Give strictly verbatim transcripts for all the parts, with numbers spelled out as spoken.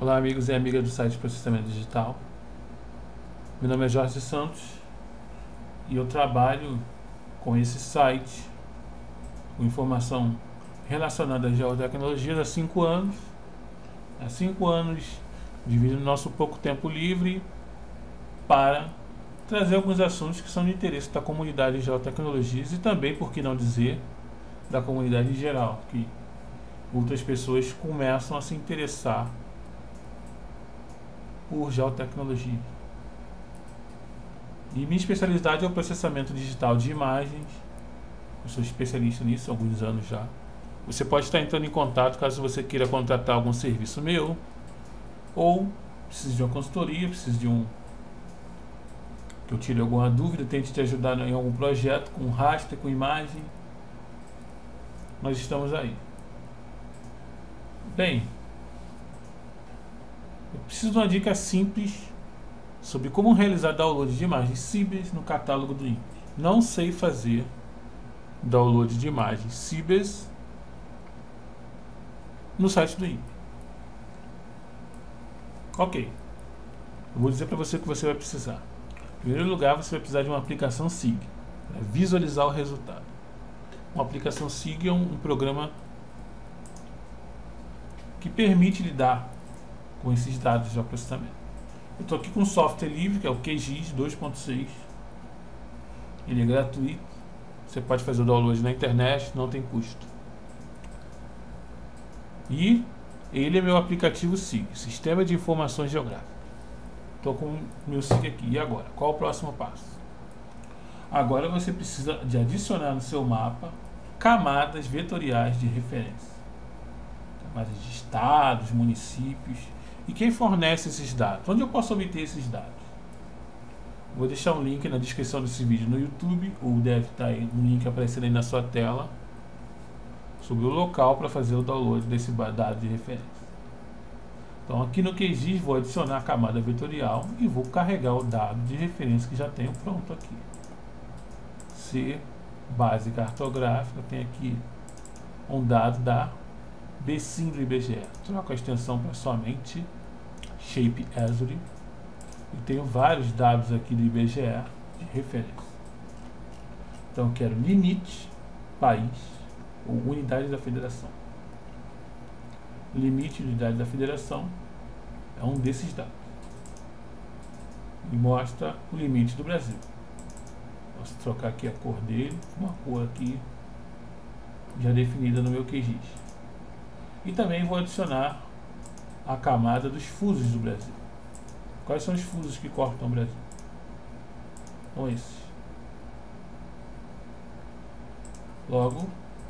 Olá amigos e amigas do site Processamento Digital. Meu nome é Jorge Santos e eu trabalho com esse site com informação relacionada à geotecnologia há cinco anos. Há cinco anos dividindo nosso pouco tempo livre para trazer alguns assuntos que são de interesse da comunidade de geotecnologias e também, por que não dizer, da comunidade em geral, que outras pessoas começam a se interessar por geotecnologia. E minha especialidade é o processamento digital de imagens. Eu sou especialista nisso há alguns anos já. Você pode estar entrando em contato caso você queira contratar algum serviço meu, ou precise de uma consultoria, precise de um que eu tire alguma dúvida, tente te ajudar em algum projeto com raster, com imagem. Nós estamos aí. Bem, eu preciso de uma dica simples sobre como realizar download de imagens Cibers no catálogo do I N P E. Não sei fazer download de imagens Cibers no site do I N P E. Ok. Eu vou dizer para você o que você vai precisar. Em primeiro lugar, você vai precisar de uma aplicação S I G para visualizar o resultado. Uma aplicação S I G é um, um programa que permite lidar com esses dados de processamento. Eu estou aqui com um software livre, que é o Q G I S dois ponto seis. Ele é gratuito. Você pode fazer o download na internet, não tem custo. E ele é meu aplicativo S I G, Sistema de Informações Geográficas. Estou com o meu S I G aqui. E agora? Qual o próximo passo? Agora você precisa de adicionar no seu mapa camadas vetoriais de referência. Camadas de estados, municípios. E quem fornece esses dados? Onde eu posso obter esses dados? Vou deixar um link na descrição desse vídeo no YouTube, ou deve estar aí um link aparecendo aí na sua tela, sobre o local para fazer o download desse dado de referência. Então aqui no Q G I S vou adicionar a camada vetorial e vou carregar o dado de referência que já tenho pronto aqui. C, base cartográfica, tem aqui um dado da B S I M do I B G E. Troco a extensão para somente Shape Azure e tenho vários dados aqui do I B G E de referência. Então eu quero limite, país ou unidade da federação. Limite e unidade da federação é um desses dados e mostra o limite do Brasil. Posso trocar aqui a cor dele, uma cor aqui já definida no meu Q G I S. E também vou adicionar a camada dos fusos do Brasil. Quais são os fusos que cortam o Brasil? São esses. Logo,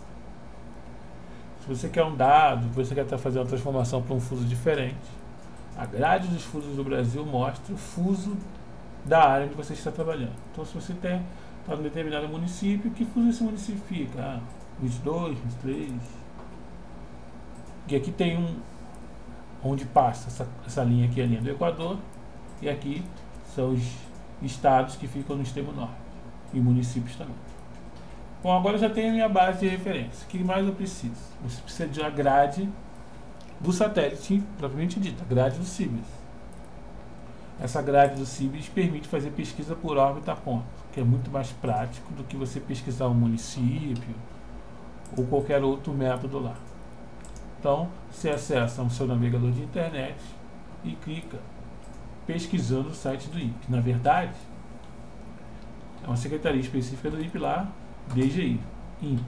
se você quer um dado, você quer fazer uma transformação para um fuso diferente, a grade dos fusos do Brasil mostra o fuso da área onde você está trabalhando. Então, se você tem para um determinado município, que fuso esse município fica? Ah, vinte e dois, vinte e três... E aqui tem um onde passa essa, essa linha aqui, a linha do Equador, e aqui são os estados que ficam no extremo norte e municípios também. Bom, agora eu já tenho a minha base de referência. O que mais eu preciso? Você precisa de uma grade do satélite propriamente dita, a grade do Cibers. Essa grade do Cibers permite fazer pesquisa por órbita ponto, que é muito mais prático do que você pesquisar um município ou qualquer outro método lá. Então, você acessa o seu navegador de internet e clica pesquisando o site do I N P E. Na verdade, é uma secretaria específica do I N P E lá, D G I, I N P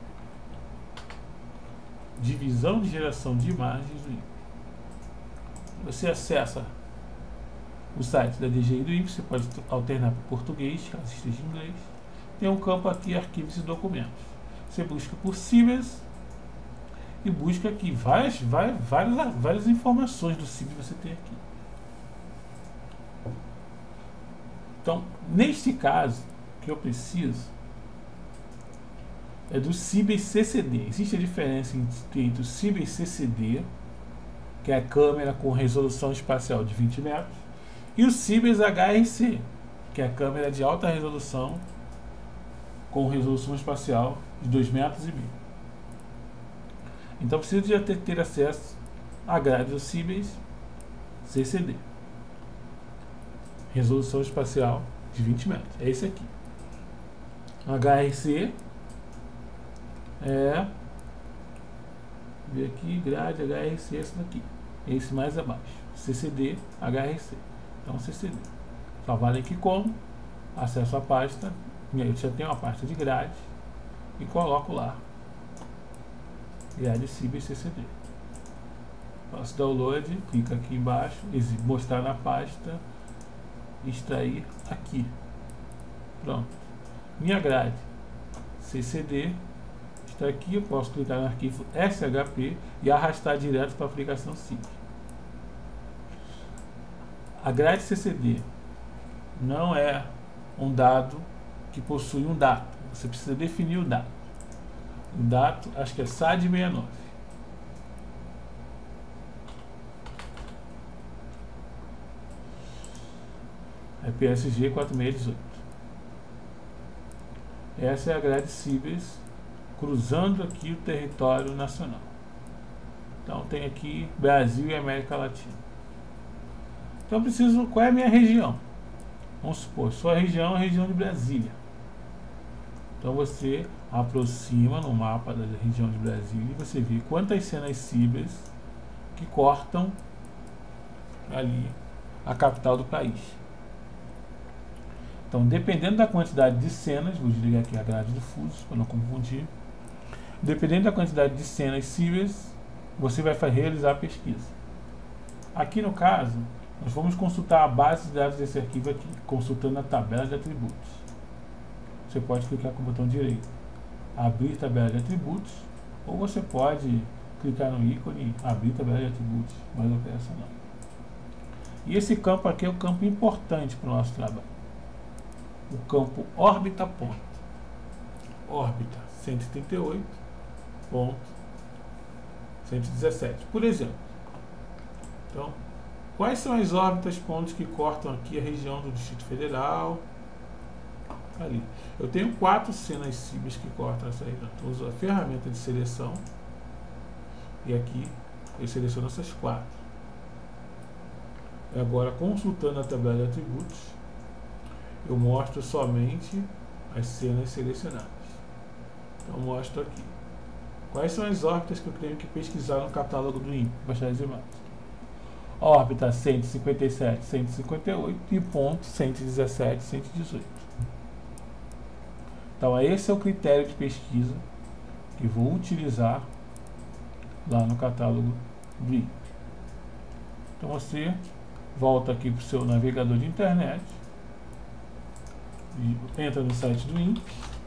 E. Divisão de Geração de Imagens do I N P E. Você acessa o site da D G I do I N P E, você pode alternar para português, caso esteja em inglês. Tem um campo aqui, arquivos e documentos. Você busca por Cibers e busca aqui várias, várias, várias, várias informações do Cibers que você tem aqui. Então, neste caso, o que eu preciso é do Cibers C C D. Existe a diferença entre o Cibers C C D, que é a câmera com resolução espacial de vinte metros, e o Cibers H R C, que é a câmera de alta resolução com resolução espacial de dois metros e meio. Então precisa de ter, ter acesso à grade do Cibers C C D. Resolução espacial de vinte metros. É esse aqui. H R C é, ver aqui, grade H R C, esse daqui. Esse mais abaixo. C C D, H R C. Então C C D. Só vale aqui como acesso à pasta. Eu já tenho uma pasta de grade e coloco lá grade Cibers C C D. Faço download, clica aqui embaixo, mostrar na pasta, extrair aqui. Pronto. Minha grade C C D está aqui. Eu posso clicar no arquivo S H P e arrastar direto para a aplicação S I G. A grade C C D não é um dado que possui um dato. Você precisa definir o dato. O dato, acho que é S A D sessenta e nove. É P S G quatro seis um oito. Essa é a grade Cibers cruzando aqui o território nacional. Então tem aqui Brasil e América Latina. Então eu preciso, qual é a minha região? Vamos supor, sua região é a região de Brasília. Então você aproxima no mapa da região de Brasília e você vê quantas cenas Cibers que cortam ali a capital do país. Então, dependendo da quantidade de cenas, vou desligar aqui a grade do fuso para não confundir. Dependendo da quantidade de cenas Cibers, você vai realizar a pesquisa. Aqui no caso, nós vamos consultar a base de dados desse arquivo aqui, consultando a tabela de atributos. Você pode clicar com o botão direito, abrir tabela de atributos, ou você pode clicar no ícone, abrir tabela de atributos, mais operacional. E esse campo aqui é o campo importante para o nosso trabalho. O campo órbita ponto. Órbita cento e trinta e oito ponto cento e dezessete, por exemplo. Então, quais são as órbitas pontos que cortam aqui a região do Distrito Federal? Ali. Eu tenho quatro cenas Cibers que cortam essa região. Então, eu uso a ferramenta de seleção e aqui eu seleciono essas quatro. E agora, consultando a tabela de atributos, eu mostro somente as cenas selecionadas. Então, eu mostro aqui. Quais são as órbitas que eu tenho que pesquisar no catálogo do I N P E para achar as imagens? Órbita cento e cinquenta e sete, cento e cinquenta e oito e ponto cento e dezessete, cento e dezoito. Então, esse é o critério de pesquisa que vou utilizar lá no catálogo do I N P E. Então, você volta aqui para o seu navegador de internet, entra no site do I N P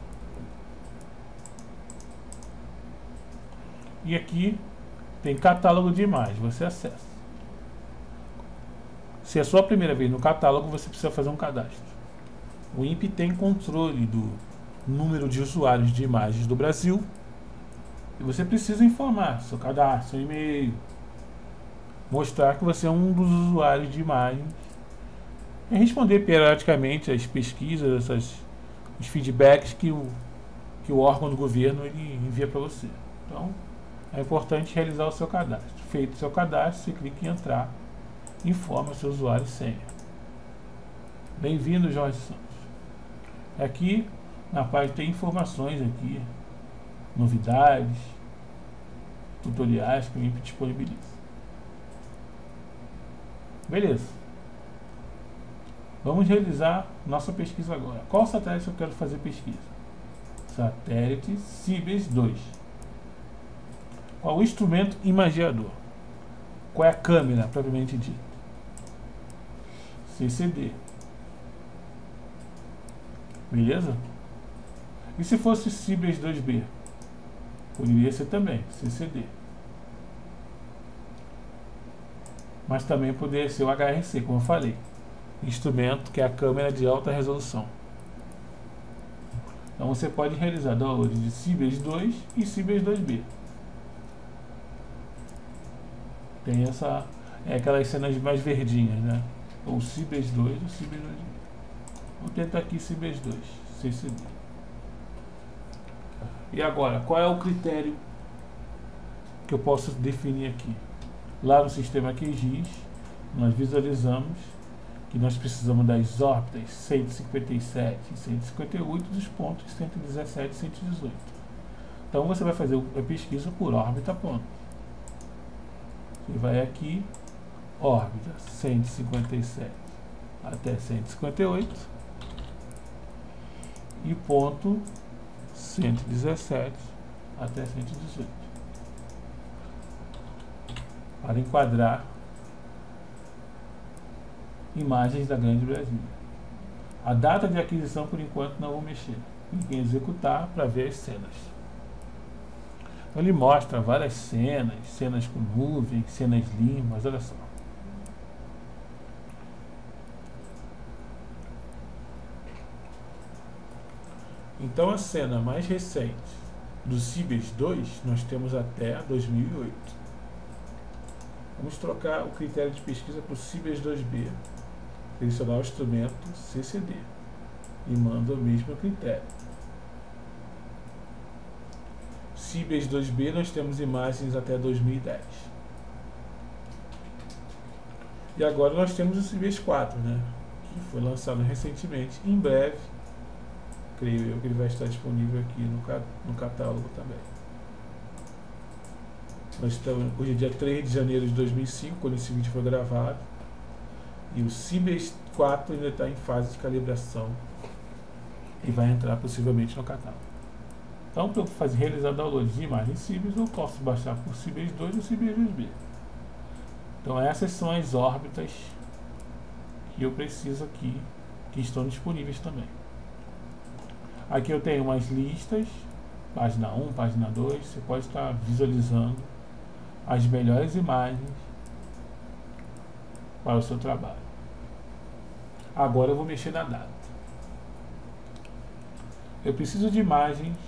E e aqui tem catálogo de imagens, você acessa. Se é a sua primeira vez no catálogo, você precisa fazer um cadastro. O I N P E tem controle do número de usuários de imagens do Brasil e você precisa informar seu cadastro, seu e-mail, mostrar que você é um dos usuários de imagens e responder periodicamente as pesquisas, essas, os feedbacks que o, que o órgão do governo ele envia para você. Então, é importante realizar o seu cadastro. Feito o seu cadastro, você clica em entrar, informa seu usuário e senha. Bem-vindo, Jorge Santos. Aqui, na parte tem informações aqui, novidades, tutoriais que o I N P E disponibiliza. Beleza. Vamos realizar nossa pesquisa agora. Qual satélite eu quero fazer pesquisa? Satélite Cibers dois. Qual o instrumento imageador? Qual é a câmera propriamente dita? C C D. Beleza? E se fosse Cibers dois B? Poderia ser também C C D. Mas também poderia ser o H R C, como eu falei. Instrumento que é a câmera de alta resolução. Então você pode realizar download de Cibers dois e Cibers dois B. Tem essa, é aquelas cenas mais verdinhas, né? Ou Cibers dois ou Cibers dois B. Vou tentar aqui Cibers dois, C C D. E agora, qual é o critério que eu posso definir aqui? Lá no sistema Q G I S, nós visualizamos que nós precisamos das órbitas cento e cinquenta e sete e cento e cinquenta e oito dos pontos cento e dezessete e cento e dezoito. Então você vai fazer a pesquisa por órbita ponto. Você vai aqui, órbita cento e cinquenta e sete até cento e cinquenta e oito e ponto cento e dezessete até cento e dezoito, para enquadrar imagens da Grande Brasília. A data de aquisição, por enquanto, não vou mexer. Clique em executar para ver as cenas. Então, ele mostra várias cenas, cenas com nuvem, cenas limpas, olha só. Então, a cena mais recente do Cibers dois, nós temos até dois mil e oito. Vamos trocar o critério de pesquisa para o Cibers dois B. Selecionar o instrumento C C D e manda o mesmo critério. Cibers dois B, nós temos imagens até dois mil e dez. E agora nós temos o Cibers quatro, né, que foi lançado recentemente. Em breve, creio eu que ele vai estar disponível aqui no, no catálogo também. Nós estamos, hoje é dia três de janeiro de dois mil e cinco, quando esse vídeo foi gravado. E o Cibers quatro ainda está em fase de calibração e vai entrar possivelmente no catálogo. Então, para eu fazer, realizar download de imagens Cibers, eu posso baixar por Cibers dois ou Cibers dois B. Então, essas são as órbitas que eu preciso aqui, que estão disponíveis também. Aqui eu tenho umas listas, página um, página dois, você pode estar visualizando as melhores imagens para o seu trabalho. Agora eu vou mexer na data. Eu preciso de imagens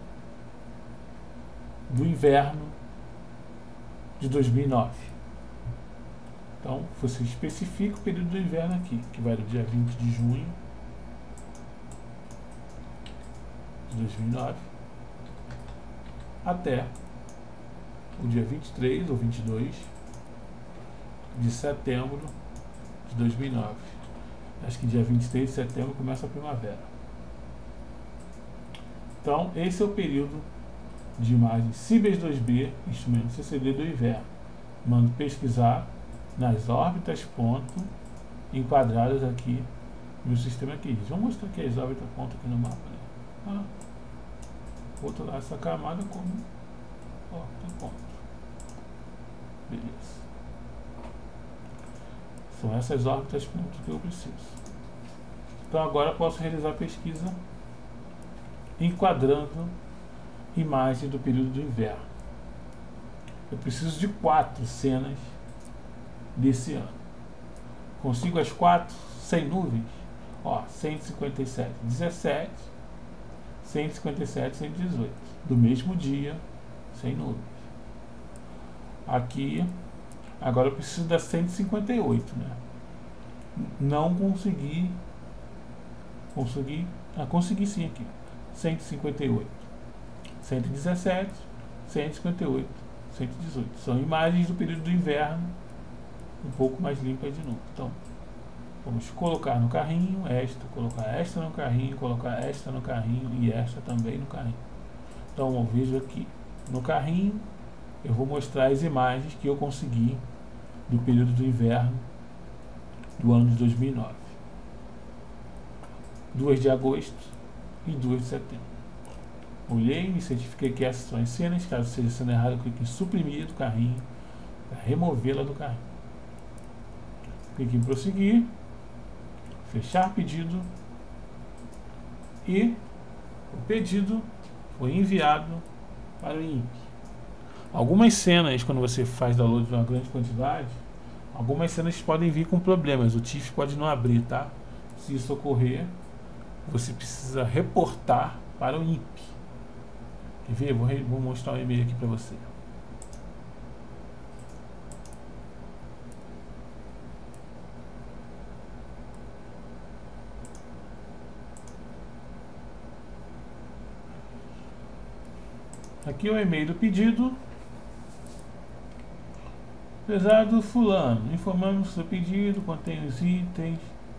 do inverno de dois mil e nove. Então, você especifica o período do inverno aqui, que vai do dia vinte de junho de dois mil e nove até o dia vinte e três ou vinte e dois de setembro de dois mil e nove. Acho que dia vinte e três de setembro começa a primavera. Então, esse é o período de imagens Cibers dois B, instrumento C C D do inverno. Mando pesquisar nas órbitas ponto enquadradas aqui no sistema aqui. Vamos mostrar aqui as órbitas ponto aqui no mapa, né? Ah, vou rotular essa camada como órbita ponto. Beleza. São essas órbitas ponto que eu preciso. Então agora eu posso realizar a pesquisa enquadrando imagem do período do inverno. Eu preciso de quatro cenas desse ano. Consigo as quatro sem nuvens? Ó, cento e cinquenta e sete, dezessete, cento e cinquenta e sete, cento e dezoito. Do mesmo dia, sem nuvens. Aqui, agora eu preciso da cento e cinquenta e oito, né? Não consegui. Consegui. Ah, consegui sim aqui. cento e cinquenta e oito. cento e dezessete, cento e cinquenta e oito, cento e dezoito. São imagens do período do inverno, um pouco mais limpas de novo. Então, vamos colocar no carrinho esta, colocar esta no carrinho, colocar esta no carrinho e esta também no carrinho. Então, eu vejo aqui no carrinho, eu vou mostrar as imagens que eu consegui do período do inverno do ano de dois mil e nove. duas de agosto e duas de setembro. Olhei, me certifiquei que essas são as cenas. Caso seja cena errada, eu clique em suprimir do carrinho para removê-la do carrinho. Clique em prosseguir, fechar pedido e o pedido foi enviado para o I N P. Algumas cenas, quando você faz download de uma grande quantidade, algumas cenas podem vir com problemas. O T I F F pode não abrir, tá? Se isso ocorrer, você precisa reportar para o I N P. Quer ver? Vou, vou mostrar um e-mail aqui para você. Aqui é o e-mail do pedido. Prezado fulano, informamos o seu pedido, contém os itens.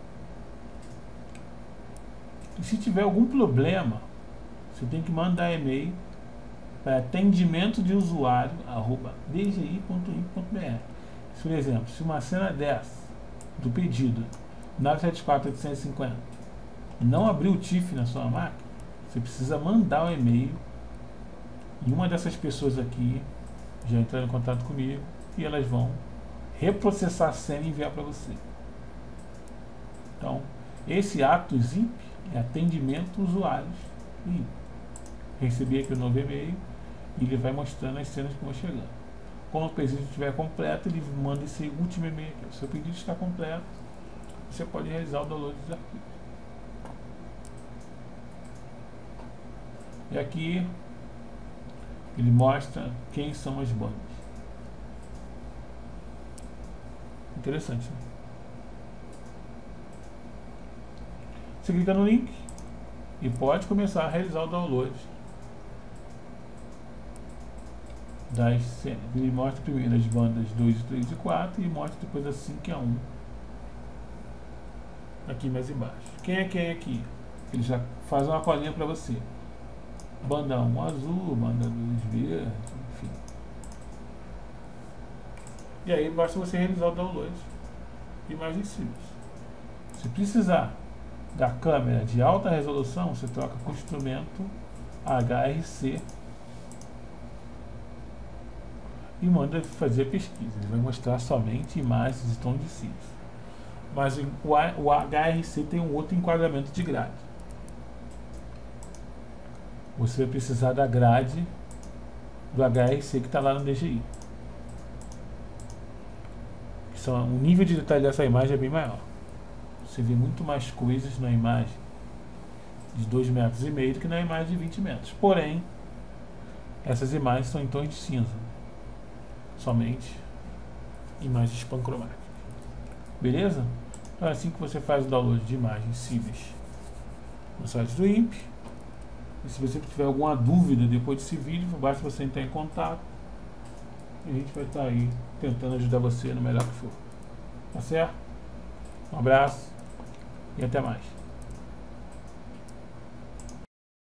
E se tiver algum problema, você tem que mandar e-mail para atendimento de usuário arroba d g i ponto i n ponto b r. Por exemplo, se uma cena dessa do pedido nove sete quatro oito cinco zero não abriu o T I F na sua máquina, você precisa mandar um e-mail e uma dessas pessoas aqui já entraram em contato comigo e elas vão reprocessar a senha e enviar para você. Então, esse ato zip é atendimento usuários e recebi aqui o novo e-mail e ele vai mostrando as cenas que vão chegando. Quando o pedido estiver completo, ele manda esse último e-mail aqui. O seu pedido está completo, você pode realizar o download dos arquivos. E aqui ele mostra quem são as bandas. Interessante, né? Você clica no link e pode começar a realizar o download das cenas. Ele mostra primeiro as bandas dois, três e quatro e mostra depois a cinco e a um aqui mais embaixo. Quem é quem aqui? Ele já faz uma colinha para você. Banda um azul, banda dois verde, enfim. E aí basta você realizar o download de imagens simples. Se precisar da câmera de alta resolução, você troca com o instrumento H R C e manda fazer a pesquisa. Ele vai mostrar somente imagens de tom de cinza. Mas o H R C tem um outro enquadramento de grade. Você vai precisar da grade do H R C que está lá no D G I. São, o nível de detalhe dessa imagem é bem maior. Você vê muito mais coisas na imagem de dois metros e meio do que na imagem de vinte metros. Porém, essas imagens são em tons de cinza. Somente imagens pancromáticas. Beleza? Então é assim que você faz o download de imagens simples no site do I N P. E se você tiver alguma dúvida depois desse vídeo, basta você entrar em contato e a gente vai estar aí tentando ajudar você no melhor que for. Tá certo? Um abraço e até mais.